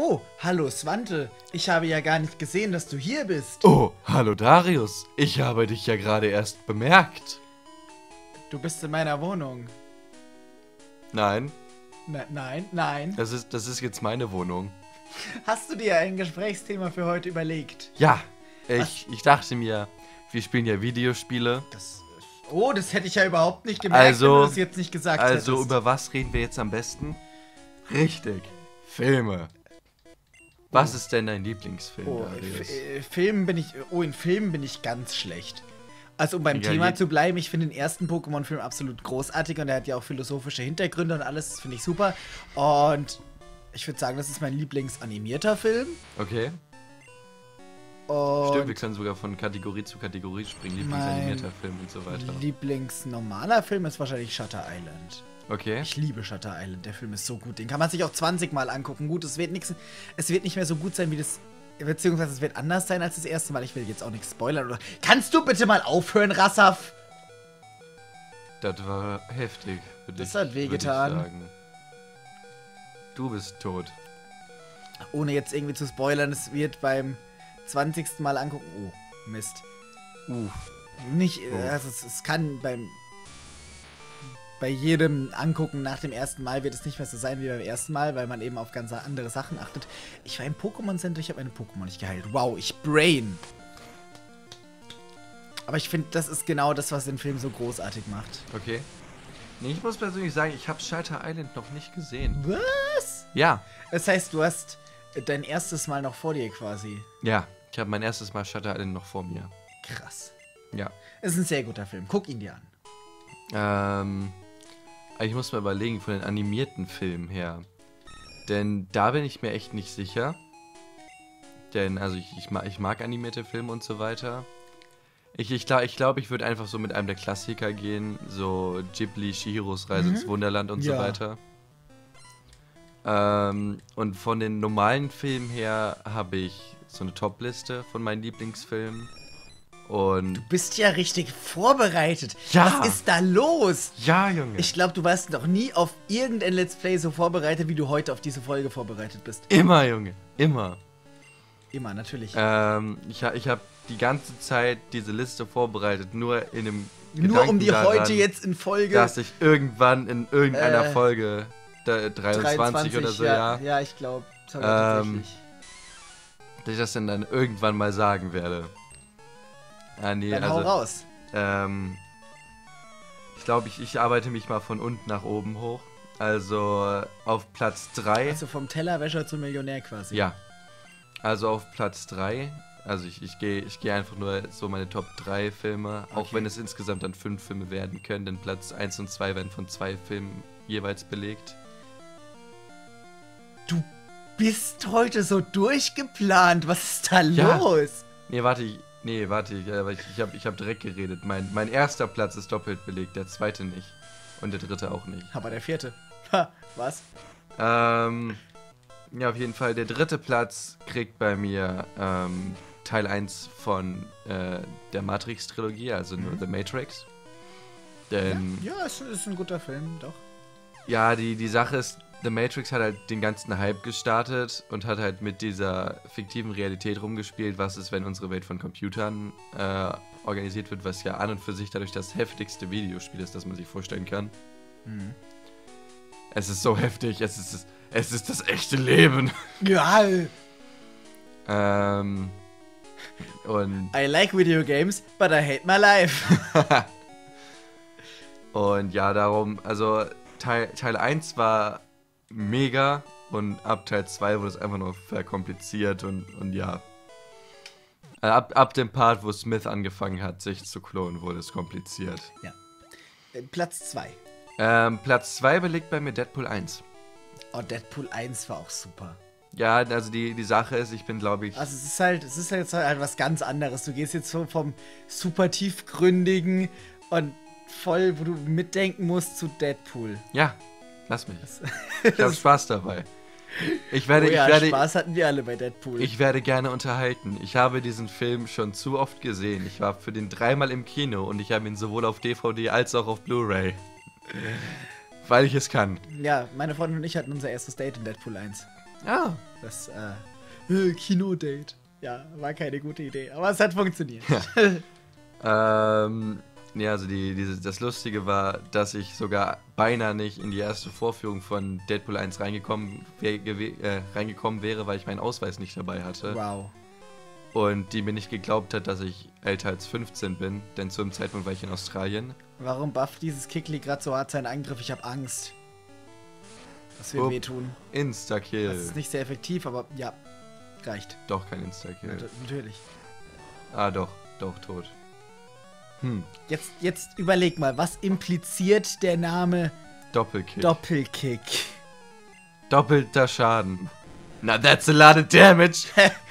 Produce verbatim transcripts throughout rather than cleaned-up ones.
Oh, hallo Svante. Ich habe ja gar nicht gesehen, dass du hier bist. Oh, hallo Darius. Ich habe dich ja gerade erst bemerkt. Du bist in meiner Wohnung. Nein. Ne, nein, nein. Das ist, das ist jetzt meine Wohnung. Hast du dir ein Gesprächsthema für heute überlegt? Ja, ich, ich dachte mir, wir spielen ja Videospiele. Das, oh, das hätte ich ja überhaupt nicht gemerkt, Also, wenn du das jetzt nicht gesagt Also hättest. über was reden wir jetzt am besten? Richtig, Filme. Was Oh. ist denn dein Lieblingsfilm, Oh, Darius? F- äh, Filmen bin ich, oh, in Filmen bin ich ganz schlecht. Also um beim Ja, Thema je- zu bleiben, ich finde den ersten Pokémon-Film absolut großartig und er hat ja auch philosophische Hintergründe und alles, das finde ich super. Und ich würde sagen, das ist mein Lieblingsanimierter Film. Okay, Und stimmt, wir können sogar von Kategorie zu Kategorie springen, Lieblingsanimierter Film und so weiter. Lieblingsnormaler Film ist wahrscheinlich Shutter Island. Okay, Ich liebe Shutter Island, der Film ist so gut. Den kann man sich auch zwanzig Mal angucken. Gut, es wird, nix, es wird nicht mehr so gut sein wie das. Beziehungsweise es wird anders sein als das erste Mal. Ich will jetzt auch nichts spoilern. Oder kannst du bitte mal aufhören, Rassaf? das war heftig für dich. Das hat wehgetan. würd ich sagen. Du bist tot. Ohne jetzt irgendwie zu spoilern, es wird beim zwanzigsten Mal angucken. Oh, Mist. Uff. Nicht, Oh. also es, es kann beim. Bei jedem Angucken nach dem ersten Mal wird es nicht mehr so sein wie beim ersten Mal, weil man eben auf ganz andere Sachen achtet. Ich war im Pokémon-Center, ich habe meine Pokémon nicht geheilt. Wow, ich brain. Aber ich finde, das ist genau das, was den Film so großartig macht. Okay. Nee, ich muss persönlich sagen, ich habe Shutter Island noch nicht gesehen. Was? Ja. Das heißt, du hast dein erstes Mal noch vor dir quasi. Ja, ich habe mein erstes Mal Shutter Island noch vor mir. Krass. Ja. Es ist ein sehr guter Film. Guck ihn dir an. Ähm, ich muss mal überlegen, von den animierten Filmen her. Denn da bin ich mir echt nicht sicher. Denn, also ich, ich, mag, ich mag animierte Filme und so weiter. Ich glaube, ich, glaub, ich, glaub, ich würde einfach so mit einem der Klassiker gehen. So Ghibli, Chihiros Reise Mhm. ins Wunderland und Ja. so weiter. Ähm, und von den normalen Filmen her habe ich so eine Top-Liste von meinen Lieblingsfilmen. Und Du bist ja richtig vorbereitet. Ja. Was ist da los? ja, Junge. Ich glaube, du warst noch nie auf irgendein Let's Play so vorbereitet, wie du heute auf diese Folge vorbereitet bist. immer, Junge. Immer. Immer, natürlich. Ähm, ich ha- ich habe die ganze Zeit diese Liste vorbereitet, nur in dem Nur um Gedanken die daran, heute jetzt in Folge dass ich irgendwann in irgendeiner Äh, Folge da- dreiundzwanzig oder so, ja, Ja, ich glaube. Tatsächlich. Ähm, dass ich das dann, dann irgendwann mal sagen werde. Ah, nee, Dann hau also, raus. ähm, ich glaube, ich, ich arbeite mich mal von unten nach oben hoch. Also auf Platz drei. Also vom Tellerwäscher zum Millionär quasi. Ja. Also auf Platz drei. Also ich, ich gehe ich geh einfach nur so meine Top drei Filme. Auch Okay. wenn es insgesamt dann fünf Filme werden können. Denn Platz eins und zwei werden von zwei Filmen jeweils belegt. Du bist heute so durchgeplant. Was ist da Ja. los? Nee, warte, ich, nee, warte, ich, aber ich, ich habe ich hab direkt geredet. Mein, mein erster Platz ist doppelt belegt, der zweite nicht. Und der dritte auch nicht. Aber der vierte. Ha, was? Ähm, ja, auf jeden Fall, der dritte Platz kriegt bei mir ähm, Teil eins von äh, der Matrix-Trilogie, also nur Mhm. The Matrix. Denn, Ja, es ist ein guter Film, doch. ja, die, die Sache ist, The Matrix hat halt den ganzen Hype gestartet und hat halt mit dieser fiktiven Realität rumgespielt, was ist, wenn unsere Welt von Computern äh, organisiert wird, was ja an und für sich dadurch das heftigste Videospiel ist, das man sich vorstellen kann. Mhm. Es ist so heftig, es ist, es ist das echte Leben. Ja, ähm, und, I like video games, but I hate my life. und ja, darum, also Teil, Teil eins war mega und ab Teil zwei wurde es einfach nur verkompliziert und, und ja. Äh, Ab, ab dem Part, wo Smith angefangen hat, sich zu klonen, wurde es kompliziert. Äh, Platz zwei. Ähm, Platz zwei belegt bei mir Deadpool eins. Oh, Deadpool eins war auch super. Ja, also die, die Sache ist, ich bin, glaube ich, Also es ist halt, es ist jetzt halt was ganz anderes. Du gehst jetzt so vom super tiefgründigen und voll, wo du mitdenken musst, zu Deadpool. ja, lass mich. Ich habe Spaß dabei. Ich werde, Oh ja, ich werde, Spaß hatten wir alle bei Deadpool. ich werde gerne unterhalten. Ich habe diesen Film schon zu oft gesehen. Ich war für den dreimal im Kino und ich habe ihn sowohl auf D V D als auch auf Blu-ray. Weil ich es kann. Ja, meine Freundin und ich hatten unser erstes Date in Deadpool eins. Ah. Das, äh, äh, Kinodate. Ja, war keine gute Idee, aber es hat funktioniert. Ja. ähm, ja, also die, diese, das Lustige war, dass ich sogar beinahe nicht in die erste Vorführung von Deadpool eins reingekommen, wär, äh, reingekommen wäre, weil ich meinen Ausweis nicht dabei hatte. Wow. Und die mir nicht geglaubt hat, dass ich älter als fünfzehn bin, denn zu dem Zeitpunkt war ich in Australien. Warum bufft dieses Kickli gerade so hart seinen Angriff? Ich habe Angst. Das wird Upp. wehtun. Insta-Kill. Das ist nicht sehr effektiv, aber ja, reicht. Doch, kein Insta-Kill. Ja, natürlich. Ah, doch, doch, tot. Hm, Jetzt, jetzt überleg mal, was impliziert der Name Doppelkick. Doppelkick? Doppelter Schaden. Now that's a lot of damage.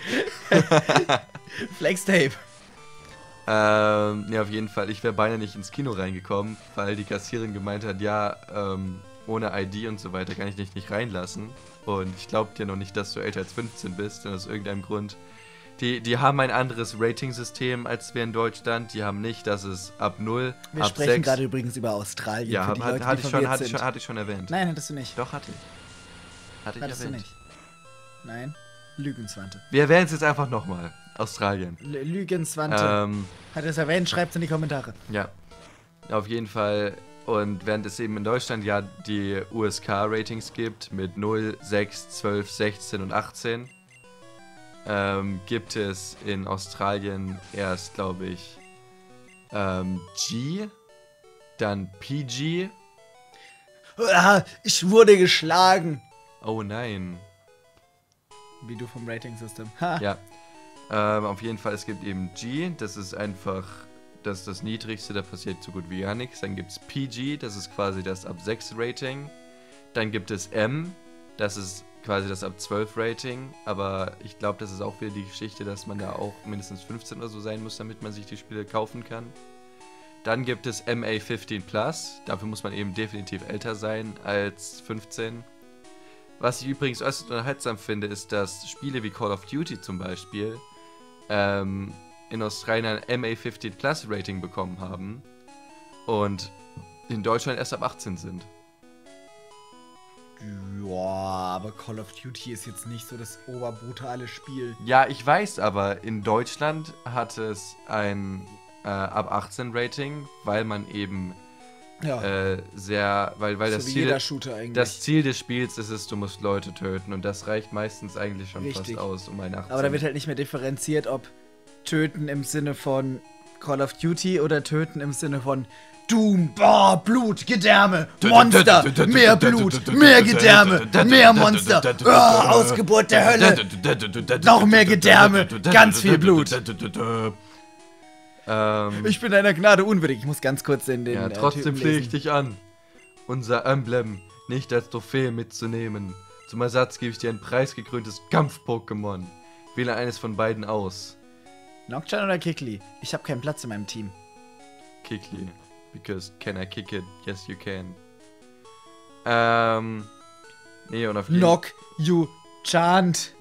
Flextape. ähm, ja, auf jeden Fall. Ich wäre beinahe nicht ins Kino reingekommen, weil die Kassiererin gemeint hat, ja, ähm, ohne I D und so weiter kann ich dich nicht reinlassen. Und ich glaub dir noch nicht, dass du älter als fünfzehn bist, denn aus irgendeinem Grund. Die, die haben ein anderes Rating-System als wir in Deutschland. Die haben nicht, dass es ab null, Wir ab sprechen sechs. gerade übrigens über Australien. Ja, für hab, die hat, Leute, hatte, die ich schon, verwirrt hatte, ich sind. schon, hatte ich schon erwähnt. Nein, hattest du nicht. Doch, hatte ich. Hatte ich Hattest erwähnt. du nicht. Nein. Lügenswante. Wir erwähnen es jetzt einfach nochmal. Australien. L Lügenswante. Ähm, Hat er es erwähnt? Schreibt es in die Kommentare. ja. Auf jeden Fall. Und während es eben in Deutschland ja die U S K-Ratings gibt mit null, sechs, zwölf, sechzehn und achtzehn, ähm, gibt es in Australien erst, glaube ich, ähm, G, dann P G. Ah, ich wurde geschlagen. Oh nein. Wie du vom Rating-System. Ha. Ja. Ähm, auf jeden Fall, es gibt eben G, das ist einfach, das ist das Niedrigste, da passiert so gut wie gar nichts. Dann gibt es P G, das ist quasi das ab sechs Rating. Dann gibt es M, das ist quasi das ab zwölf Rating. Aber ich glaube, das ist auch wieder die Geschichte, dass man da auch mindestens fünfzehn oder so sein muss, damit man sich die Spiele kaufen kann. Dann gibt es M A fünfzehn Plus, dafür muss man eben definitiv älter sein als fünfzehn. Was ich übrigens äußerst unterhaltsam finde, ist, dass Spiele wie Call of Duty zum Beispiel ähm, in Australien ein M A fünfzehn Plus Rating bekommen haben und in Deutschland erst ab achtzehn sind. Ja, aber Call of Duty ist jetzt nicht so das oberbrutale Spiel. Ja, ich weiß, aber in Deutschland hat es ein äh, ab achtzehn Rating, weil man eben Ja, äh, sehr, weil, weil so das wie Ziel, jeder Shooter eigentlich. das Ziel des Spiels ist es, du musst Leute töten und das reicht meistens eigentlich schon Richtig. fast aus, um ein achtzehn. Aber da wird halt nicht mehr differenziert, ob töten im Sinne von Call of Duty oder töten im Sinne von Doom, boah, Blut, Gedärme, Monster, mehr Blut, mehr Gedärme, mehr Monster, oh, Ausgeburt der Hölle, noch mehr Gedärme, ganz viel Blut. Ähm, Ich bin deiner Gnade unwürdig. Ich muss ganz kurz in den ja, äh, trotzdem Typen flehe ich lesen. dich an, unser Emblem nicht als Trophäe mitzunehmen. Zum Ersatz gebe ich dir ein preisgekröntes Kampf-Pokémon. Wähle eines von beiden aus. Nocturne oder Kikli? Ich habe keinen Platz in meinem Team. Kikli. Because can I kick it? Yes, you can. Ähm. Nee, und auf jeden Knock you chant.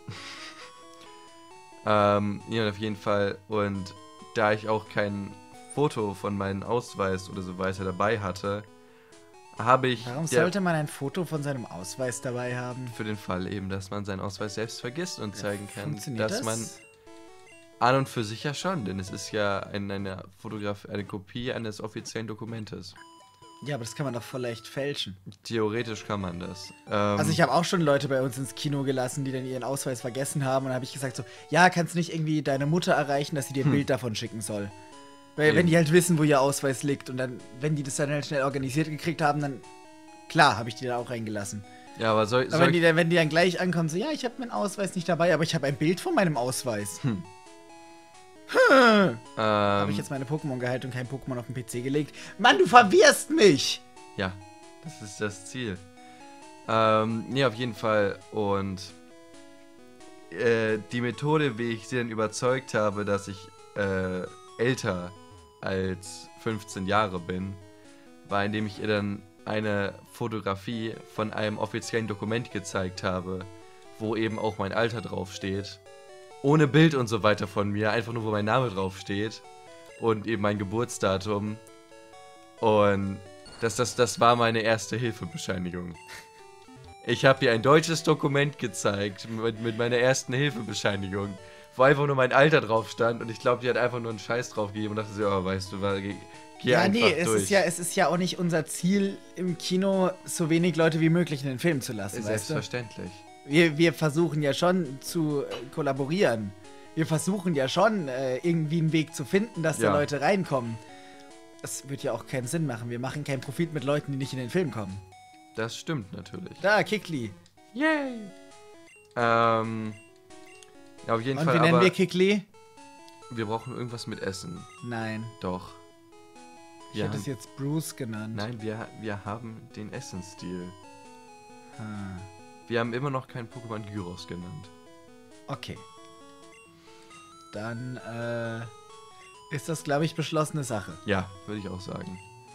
Ähm, ja, auf jeden Fall. Und da ich auch kein Foto von meinem Ausweis oder so weiter dabei hatte, habe ich Warum der- sollte man ein Foto von seinem Ausweis dabei haben? für den Fall eben, dass man seinen Ausweis selbst vergisst und zeigen kann, Funktioniert dass das? man an und für sich ja schon, denn es ist ja ein, eine Fotograf eine Kopie eines offiziellen Dokumentes. Ja, aber das kann man doch voll leicht fälschen. Theoretisch kann man das. Ähm, Also ich habe auch schon Leute bei uns ins Kino gelassen, die dann ihren Ausweis vergessen haben. Und dann habe ich gesagt so, ja, kannst du nicht irgendwie deine Mutter erreichen, dass sie dir ein Hm. Bild davon schicken soll? Weil wenn Eben. die halt wissen, wo ihr Ausweis liegt und dann, wenn die das dann halt schnell organisiert gekriegt haben, dann, klar, habe ich die da auch reingelassen. ja, aber soll, Aber soll wenn die, dann, wenn die dann gleich ankommen, so, ja, ich habe meinen Ausweis nicht dabei, aber ich habe ein Bild von meinem Ausweis. Hm. Hm. ähm, Habe ich jetzt meine Pokémon gehalten und kein Pokémon auf den P C gelegt? Mann, du verwirrst mich! Ja, das ist das Ziel. Ähm, nee, auf jeden Fall. Und äh, die Methode, wie ich sie dann überzeugt habe, dass ich äh, älter als fünfzehn Jahre bin, war, indem ich ihr dann eine Fotografie von einem offiziellen Dokument gezeigt habe, wo eben auch mein Alter draufsteht. Ohne Bild und so weiter von mir, einfach nur, wo mein Name draufsteht. Und eben mein Geburtsdatum. Und das, das, das war meine erste Hilfebescheinigung. Ich habe ihr ein deutsches Dokument gezeigt mit, mit meiner ersten Hilfebescheinigung, wo einfach nur mein Alter drauf stand und ich glaube, die hat einfach nur einen Scheiß drauf gegeben und dachte so, oh, weißt du, geh, geh Ja, einfach nee, es durch. ist, ja, es ist ja auch nicht unser Ziel, im Kino so wenig Leute wie möglich in den Film zu lassen, weißt du? Selbstverständlich. Wir, wir versuchen ja schon zu äh, kollaborieren. Wir versuchen ja schon, äh, irgendwie einen Weg zu finden, dass Ja. da Leute reinkommen. Das wird ja auch keinen Sinn machen. Wir machen keinen Profit mit Leuten, die nicht in den Film kommen. Das stimmt natürlich. Da, Kikli. Yay! Ähm, ja, auf jeden Und Fall, wie nennen aber wir Kikli? wir brauchen irgendwas mit Essen. Nein. Doch. Ich Wir hätte es haben, jetzt Bruce genannt. nein, wir, wir haben den Essensstil. Ah, Wir haben immer noch keinen Pokémon Gyros genannt. okay. Dann, äh, ist das, glaube ich, beschlossene Sache. Ja, würde ich auch sagen.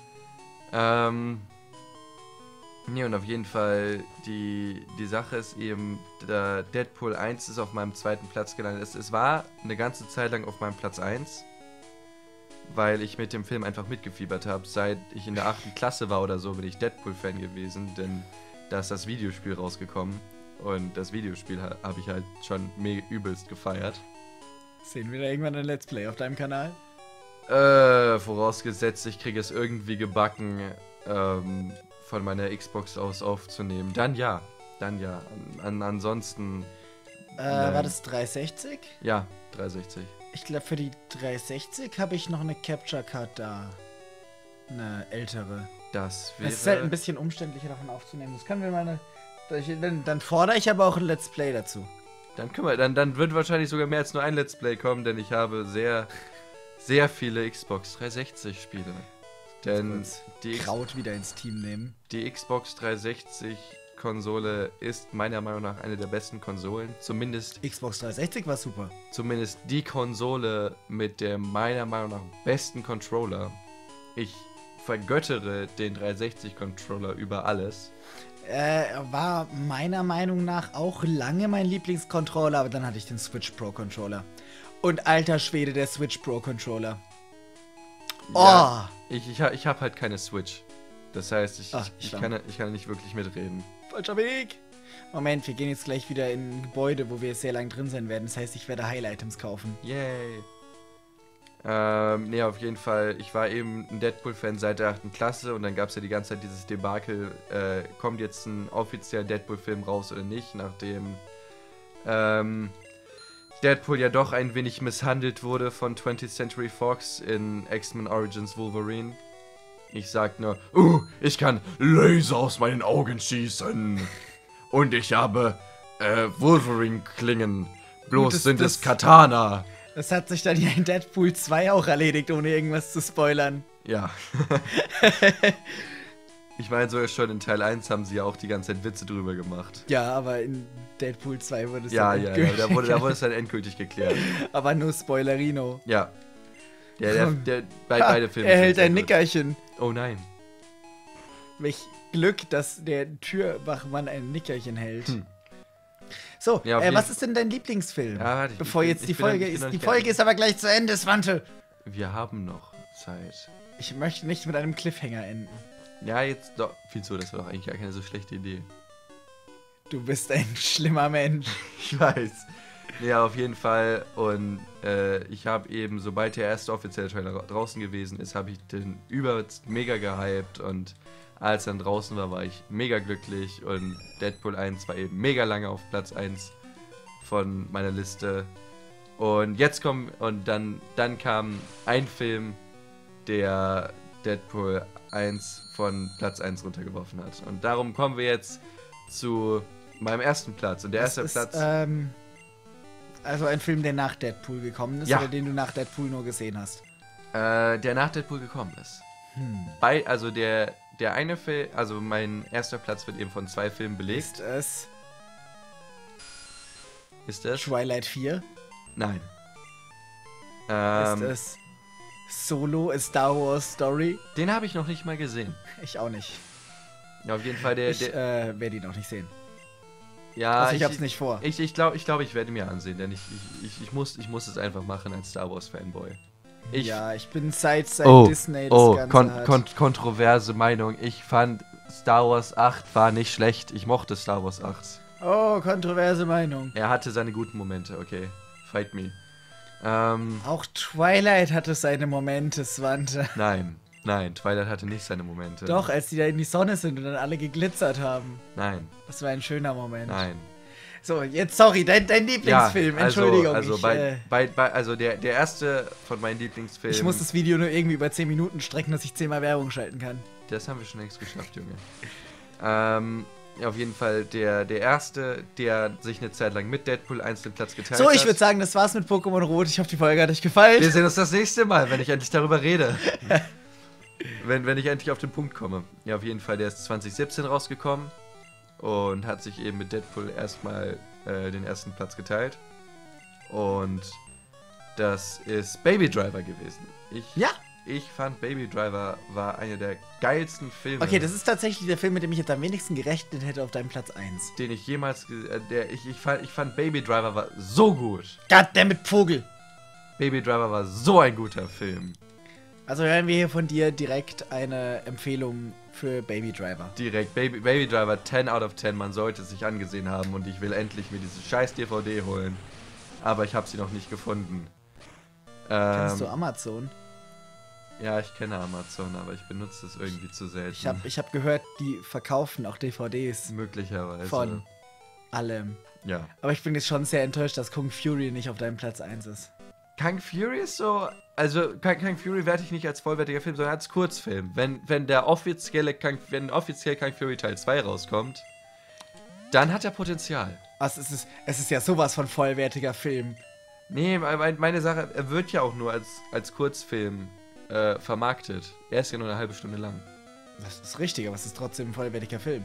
Ähm, nee, und auf jeden Fall, die, die Sache ist eben, der Deadpool eins ist auf meinem zweiten Platz gelandet. Es, es war eine ganze Zeit lang auf meinem Platz eins, weil ich mit dem Film einfach mitgefiebert habe. Seit ich in der achten Klasse war oder so, bin ich Deadpool-Fan gewesen, denn da ist das Videospiel rausgekommen. Und das Videospiel ha habe ich halt schon mega übelst gefeiert. Sehen wir da irgendwann ein Let's Play auf deinem Kanal? Äh, vorausgesetzt, ich kriege es irgendwie gebacken, ähm, von meiner Xbox aus aufzunehmen. Dann ja. Dann ja. An, an, ansonsten. Äh, Nein. war das dreihundertsechzig? Ja, dreihundertsechzig. Ich glaube, für die dreihundertsechzig habe ich noch eine Capture Card da. Eine ältere. Das wäre. Es ist halt ein bisschen umständlicher davon aufzunehmen. Das können wir mal eine. Dann, dann fordere ich aber auch ein Let's Play dazu. Dann können wir, dann, dann wird wahrscheinlich sogar mehr als nur ein Let's Play kommen, denn ich habe sehr, sehr viele Xbox dreihundertsechzig Spiele. Denn die, X Kraut wieder ins Team nehmen. die Xbox dreihundertsechzig Konsole ist meiner Meinung nach eine der besten Konsolen. Zumindest, Xbox dreihundertsechzig war super. zumindest die Konsole mit der meiner Meinung nach besten Controller. Ich vergöttere den dreihundertsechzig Controller über alles. Äh, war meiner Meinung nach auch lange mein Lieblingscontroller, aber dann hatte ich den Switch Pro Controller. Und alter Schwede, der Switch Pro Controller. Oh! Ja, ich ich, ha- ich habe halt keine Switch. Das heißt, ich, Ach, ich, ich, schlimm. kann, ich kann nicht wirklich mitreden. Falscher Weg! Moment, wir gehen jetzt gleich wieder in ein Gebäude, wo wir sehr lang drin sein werden. Das heißt, ich werde Heil-Items kaufen. Yay! Ähm, nee, auf jeden Fall. Ich war eben ein Deadpool-Fan seit der achten Klasse und dann gab es ja die ganze Zeit dieses Debakel, äh, kommt jetzt ein offizieller Deadpool-Film raus oder nicht, nachdem ähm, Deadpool ja doch ein wenig misshandelt wurde von twentieth Century Fox in X-Men Origins Wolverine. Ich sag nur, uh, ich kann Laser aus meinen Augen schießen. Und ich habe äh, Wolverine-Klingen. Bloß Gut, das- sind das- es Katana. Das hat sich dann ja in Deadpool zwei auch erledigt, ohne irgendwas zu spoilern. Ja. Ich meine, sogar schon in Teil eins haben sie ja auch die ganze Zeit Witze drüber gemacht. Ja, aber in Deadpool zwei wurde es Ja, dann ja, ja, endgültig. da wurde, da wurde es dann endgültig geklärt. Aber nur Spoilerino. Ja. Der, der, der, bei, Ha, beide Filme er sind hält sehr ein gut. Nickerchen. Oh nein. Welch Glück, dass der Türwachmann ein Nickerchen hält. Hm. So, Ja, auf äh, jeden- was ist denn dein Lieblingsfilm? Ja, warte, ich- Bevor ich bin- jetzt die ich bin noch- Folge ich bin ist. noch Die nicht Folge fertig. ist aber gleich zu Ende, Swante. Wir haben noch Zeit. Ich möchte nicht mit einem Cliffhanger enden. Ja, jetzt doch. Viel zu, das war doch eigentlich gar keine so schlechte Idee. Du bist ein schlimmer Mensch. Ich weiß. Ja, auf jeden Fall. Und äh, ich habe eben, sobald der erste offizielle Trailer ra- draußen gewesen ist, habe ich den übelst mega gehypt. Und als er dann draußen war, war ich mega glücklich. Und Deadpool eins war eben mega lange auf Platz eins von meiner Liste. Und jetzt kommt, und dann, dann kam ein Film, der Deadpool eins von Platz eins runtergeworfen hat. Und darum kommen wir jetzt zu meinem ersten Platz. Und der Das erste ist, Platz. Ähm, also ein Film, der nach Deadpool gekommen ist Ja. oder den du nach Deadpool nur gesehen hast. Äh, der nach Deadpool gekommen ist. Hm. Bei, also der, der eine Film, also mein erster Platz wird eben von zwei Filmen belegt. Ist es Ist das? Twilight vier? Nein. Ist Ähm, es Solo, A Star Wars Story? den habe ich noch nicht mal gesehen. Ich auch nicht. Ja, auf jeden Fall der, Ich der äh, werde ihn noch nicht sehen. ja, Also ich hab's nicht vor. Ich, ich glaube, ich, glaub, ich werde mir ansehen, denn ich, ich, ich, ich, muss, ich muss es einfach machen als Star Wars Fanboy. Ich, ja, ich bin seit, seit oh, Disney das oh, Ganze kon hat. kon kontroverse Meinung. Ich fand Star Wars acht war nicht schlecht. Ich mochte Star Wars acht. Oh, kontroverse Meinung. Er hatte seine guten Momente, okay. Fight me. Ähm, Auch Twilight hatte seine Momente, Swante. nein, nein, Twilight hatte nicht seine Momente. Doch, als die da in die Sonne sind und dann alle geglitzert haben. Nein, Das war ein schöner Moment. nein. So, jetzt, sorry, dein, dein Lieblingsfilm, Ja, also, Entschuldigung. Also, ich, bei, äh, bei, bei, also der, der erste von meinen Lieblingsfilmen. ich muss das Video nur irgendwie über zehn Minuten strecken, dass ich zehnmal Werbung schalten kann. Das haben wir schon längst geschafft, Junge. ähm, ja, auf jeden Fall der, der erste, der sich eine Zeit lang mit Deadpool einzelnen Platz geteilt hat. So, ich würde sagen, das war's mit Pokémon Rot. Ich hoffe, die Folge hat euch gefallen. Wir sehen uns das nächste Mal, wenn ich endlich darüber rede. wenn, wenn ich endlich auf den Punkt komme. Ja, auf jeden Fall, der ist zwanzig siebzehn rausgekommen und hat sich eben mit Deadpool erstmal äh, den ersten Platz geteilt. Und das ist Baby Driver gewesen. Ich, Ja. Ich fand Baby Driver war einer der geilsten Filme. Okay, das ist tatsächlich der Film, mit dem ich jetzt am wenigsten gerechnet hätte auf deinem Platz eins. Den ich jemals, ge- äh, der ich, ich fand, ich fand Baby Driver war so gut. Goddammit, Vogel. Baby Driver war so ein guter Film. Also hören wir hier von dir direkt eine Empfehlung für Baby Driver. Direkt, Baby, Baby Driver zehn out of zehn, man sollte es sich angesehen haben und ich will endlich mir diese scheiß D V D holen. Aber ich habe sie noch nicht gefunden. Kennst Ähm, du Amazon? ja, ich kenne Amazon, aber ich benutze es irgendwie zu selten. Ich habe ich hab gehört, die verkaufen auch D V Ds Möglicherweise. von allem. Ja. Aber ich bin jetzt schon sehr enttäuscht, dass Kung Fury nicht auf deinem Platz eins ist. Kung Fury ist so, also Kung, Kung Fury werte ich nicht als vollwertiger Film, sondern als Kurzfilm. Wenn, wenn der offizielle Kung, wenn offiziell Kung Fury Teil zwei rauskommt, dann hat er Potenzial. Also es ist, es ist ja sowas von vollwertiger Film. Nee, mein- meine Sache, er wird ja auch nur als, als Kurzfilm äh, vermarktet. Er ist ja nur eine halbe Stunde lang. Das ist richtig, aber es ist trotzdem ein vollwertiger Film.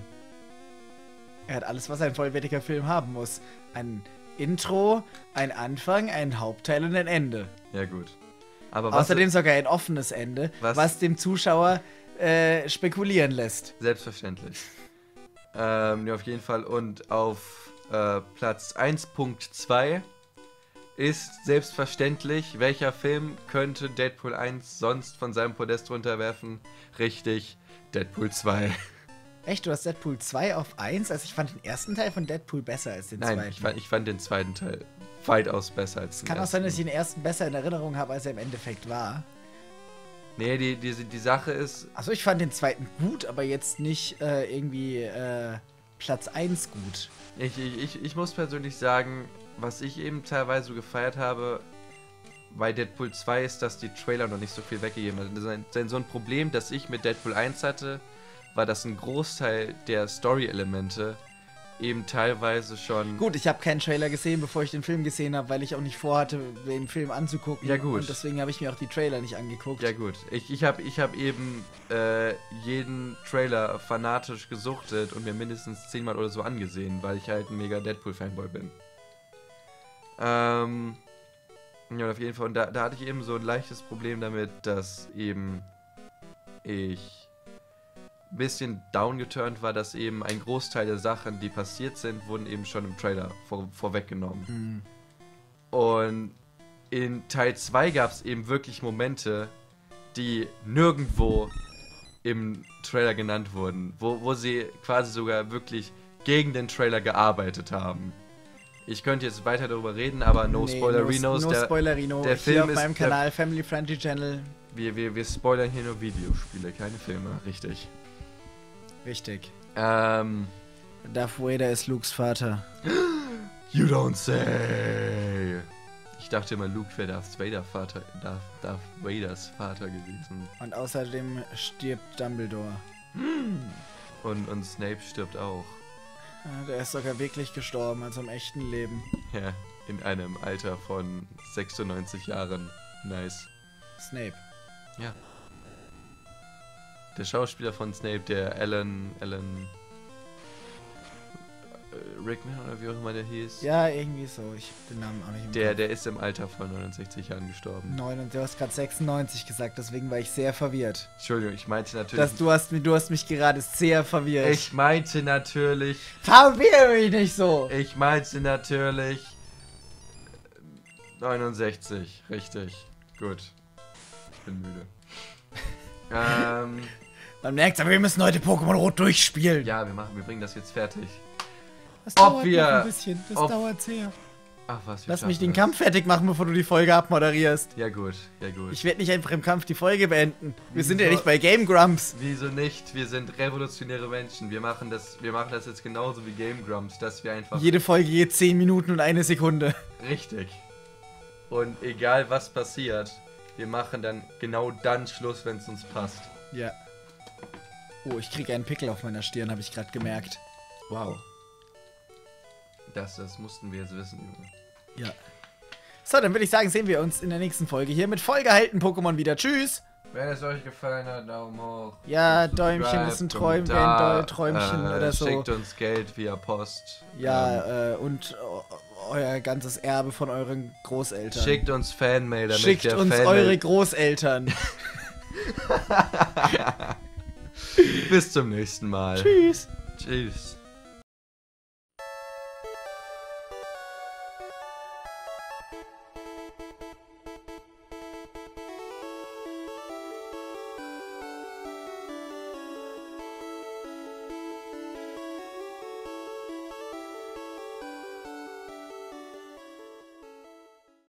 Er hat alles, was ein vollwertiger Film haben muss. Ein Intro, ein Anfang, ein Hauptteil und ein Ende. Ja, gut. Aber was Außerdem sogar ein offenes Ende, was- was, dem Zuschauer äh, spekulieren lässt. Selbstverständlich. Ähm, ja, auf jeden Fall. Und auf äh, Platz eins Punkt zwei ist selbstverständlich, welcher Film könnte Deadpool eins sonst von seinem Podest runterwerfen? Richtig, Deadpool zwei. Echt, du hast Deadpool zwei auf eins? Also ich fand den ersten Teil von Deadpool besser als den Nein, zweiten. ich fand, ich fand den zweiten Teil weitaus besser als den Kann auch ersten. sein, dass ich den ersten besser in Erinnerung habe, als er im Endeffekt war. Nee, die, die, die Sache ist, Also ich fand den zweiten gut, aber jetzt nicht äh, irgendwie äh, Platz eins gut. ich, ich, ich, ich muss persönlich sagen, was ich eben teilweise so gefeiert habe bei Deadpool zwei ist, dass die Trailer noch nicht so viel weggegeben haben. Das ist ein, so ein Problem, das ich mit Deadpool eins hatte, war, dass ein Großteil der Story-Elemente eben teilweise schon... Gut, ich habe keinen Trailer gesehen, bevor ich den Film gesehen habe, weil ich auch nicht vorhatte, den Film anzugucken. Ja, gut. Und deswegen habe ich mir auch die Trailer nicht angeguckt. Ja gut, ich, ich habe ich hab eben äh, jeden Trailer fanatisch gesuchtet und mir mindestens zehnmal oder so angesehen, weil ich halt ein mega Deadpool-Fanboy bin. Ähm, ja, auf jeden Fall. Und da, da hatte ich eben so ein leichtes Problem damit, dass eben ich ein bisschen downgeturnt war, dass eben ein Großteil der Sachen, die passiert sind, wurden eben schon im Trailer vor, vorweggenommen. Hm. Und in Teil zwei gab es eben wirklich Momente, die nirgendwo im Trailer genannt wurden, wo, wo sie quasi sogar wirklich gegen den Trailer gearbeitet haben. Ich könnte jetzt weiter darüber reden, aber no Nee, Spoilerinos. No, no der, Spoilerino. der Hier Film auf ist- meinem der- Kanal Family Friendly Channel. wir, wir, wir spoilern hier nur Videospiele, keine Filme, richtig. Richtig. Ähm, Darth Vader ist Lukes Vater. you don't say. Ich dachte immer, Luke wäre Darth Vader Vater, Darth, Darth Vaders Vater gewesen. Und außerdem stirbt Dumbledore. Und, und Snape stirbt auch. Ja, der ist sogar wirklich gestorben, also im echten Leben. Ja, in einem Alter von sechsundneunzig Jahren. Nice. Snape. Ja. Der Schauspieler von Snape, der Alan, Alan äh, Rickman oder wie auch immer der hieß. Ja, irgendwie so. Ich hab den Namen auch nicht im Der, Kopf. der ist im Alter von neunundsechzig Jahren gestorben. Neun und du hast gerade sechsundneunzig gesagt, deswegen war ich sehr verwirrt. Entschuldigung, ich meinte natürlich... Das, du, hast, mi- du hast mich gerade sehr verwirrt. ich meinte natürlich... Verwirr mich nicht so! Ich meinte natürlich... neunundsechzig, richtig. Gut. Ich bin müde. ähm... Man merkt, aber wir müssen heute Pokémon Rot durchspielen. Ja, wir machen, wir bringen das jetzt fertig. Das Ob dauert wir- noch ein bisschen. Das ob- dauert sehr. Ach was, wir Lass mich schaffen den das. Kampf fertig machen, bevor du die Folge abmoderierst. Ja gut, ja gut. Ich werde nicht einfach im Kampf die Folge beenden. Wir sind ja Wieso? nicht bei Game Grumps. Wieso nicht? Wir sind revolutionäre Menschen. Wir machen das, wir machen das jetzt genauso wie Game Grumps, dass wir einfach... Jede Folge geht zehn Minuten und eine Sekunde. Richtig. Und egal was passiert, wir machen dann genau dann Schluss, wenn es uns passt. Ja. Oh, ich kriege einen Pickel auf meiner Stirn, habe ich gerade gemerkt. Wow. Das, das mussten wir jetzt wissen, Junge. Ja. So, dann würde ich sagen, sehen wir uns in der nächsten Folge hier mit vollgehalten Pokémon wieder. Tschüss! Wenn es euch gefallen hat, Daumen hoch. Ja, Däumchen ist ein Träum, wie ein Träumchen äh, oder so. Schickt uns Geld via Post. Ähm, Ja, äh, und äh, euer ganzes Erbe von euren Großeltern. Schickt uns Fanmail, damit Schickt der uns Fanmail eure Großeltern. Bis zum nächsten Mal. Tschüss! Tschüss.